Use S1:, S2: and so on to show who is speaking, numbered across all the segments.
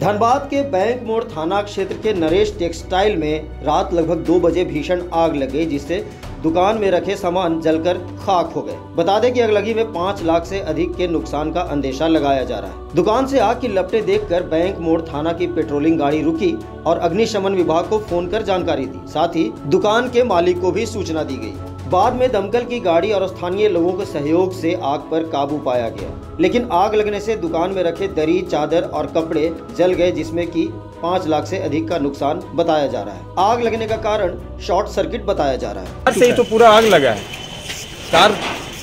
S1: धनबाद के बैंक मोड़ थाना क्षेत्र के नरेश टेक्सटाइल में रात लगभग 2 बजे भीषण आग लग गई, जिससे दुकान में रखे सामान जलकर खाक हो गए। बता दें कि अगलगी में 5 लाख से अधिक के नुकसान का अंदेशा लगाया जा रहा है। दुकान से आग की लपटें देखकर बैंक मोड़ थाना की पेट्रोलिंग गाड़ी रुकी और अग्निशमन विभाग को फोन कर जानकारी दी। साथ ही दुकान के मालिक को भी सूचना दी गई। बाद में दमकल की गाड़ी और स्थानीय लोगों के सहयोग से आग पर काबू पाया गया, लेकिन आग लगने से दुकान में रखे दरी, चादर और कपड़े जल गए, जिसमें कि 5 लाख से अधिक का नुकसान बताया जा रहा है। आग लगने का कारण शॉर्ट सर्किट बताया जा रहा है।
S2: से ही तो पूरा आग लगा है। तार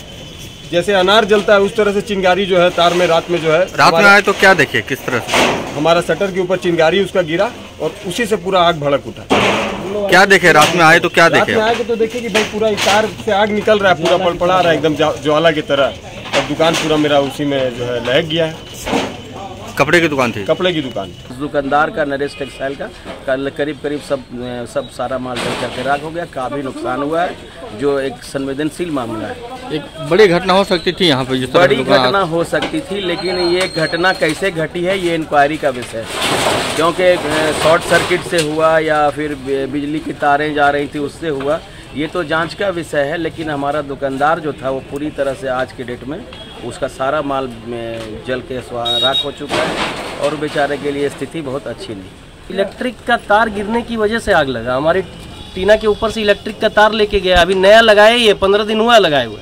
S2: जैसे अनार जलता है उस तरह से चिंगारी जो है तार में रात में जो है।
S3: रात में आए तो क्या देखे, किस तरह से?
S2: हमारा शटर के ऊपर चिंगारी उसका गिरा और उसी से पूरा आग भड़क उठा।
S3: क्या देखे रात में आए तो क्या देखे?
S2: रात में आए तो देखे कि भाई पूरा तार से आग निकल रहा है, पूरा पड़पड़ा रहा है एकदम ज्वाला की तरह, और दुकान पूरा मेरा उसी में जो है लहक गया है।
S3: कपड़े की दुकान थी?
S2: कपड़े की दुकान।
S4: दुकानदार का नरेश टेक्सटाइल का कल करीब सब सारा माल जल करके राख हो गया। काफी नुकसान हुआ है, जो एक संवेदनशील मामला है।
S3: एक बड़ी घटना हो सकती थी यहाँ पे,
S4: बड़ी घटना हो सकती थी, लेकिन ये घटना कैसे घटी है ये इंक्वायरी का विषय है, क्योंकि शॉर्ट सर्किट से हुआ या फिर बिजली की तारें जा रही थी उससे हुआ, ये तो जांच का विषय है। लेकिन हमारा दुकानदार जो था वो पूरी तरह से आज की डेट में उसका सारा माल में जल के राख हो चुका है और बेचारे के लिए स्थिति बहुत अच्छी नहीं। इलेक्ट्रिक का तार गिरने की वजह से आग लगा। हमारी टीना के ऊपर से इलेक्ट्रिक का तार लेके गया, अभी नया लगाया ही है, 15 दिन हुआ लगाए हुए,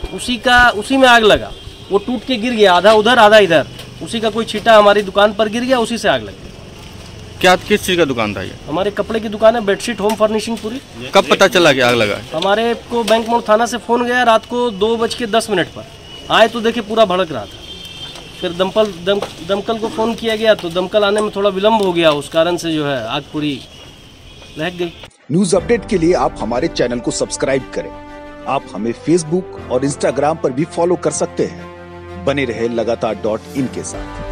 S4: उसी में आग लगा। वो टूट के गिर गया, आधा उधर आधा इधर, उसी का कोई छींटा हमारी दुकान पर गिर गया, उसी से आग लग गई।
S3: क्या किस चीज़ का दुकान था ये?
S4: हमारे कपड़े की दुकान है, बेडशीट होम फर्निशिंग पूरी।
S3: कब पता चला कि आग लगा?
S4: हमारे को बैंक मोड़ थाना से फोन गया रात को 2:10 पर। आए तो देखे पूरा भड़क रहा था। फिर दमकल को फोन किया गया तो दमकल आने में थोड़ा विलम्ब हो गया, उस कारण से जो है आग पूरी लहक गई।
S5: न्यूज अपडेट के लिए आप हमारे चैनल को सब्सक्राइब करें। आप हमें फेसबुक और इंस्टाग्राम पर भी फॉलो कर सकते हैं। बने रहे लगातार .in के साथ।